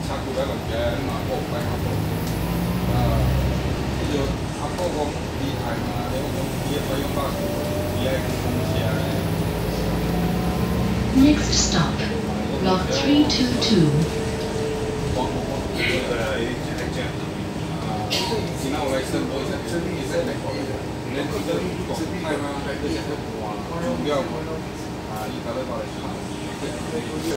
插过来个嘅，嘛过快下过。就阿哥讲厉害嘛，你讲伊个费用包括伊个公司啊。 Next stop, Block 322. 今天我来申报一下，这里是哪个？你这个是卖吗？这些是主要嘛？啊，伊搞来搞来看。